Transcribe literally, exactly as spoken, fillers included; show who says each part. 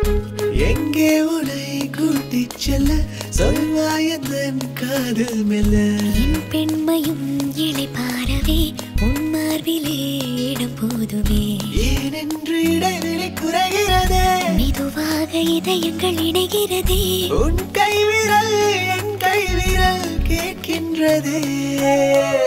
Speaker 1: எங்கே உனை கூட்டிச் செல்ல சொல்வாயந்தன் காதல் மெல்ல
Speaker 2: என் பெண்மையும் இலை பாரவே உன் மார்பிலே இடம் போதுமே
Speaker 1: ஏனென்று இடைவெளி குறைகிறதே
Speaker 2: மெதுவாக இதயங்கள் இணைகிறதே
Speaker 1: உன் கைவிரல் என் கைவிரல் கேட்கின்றதே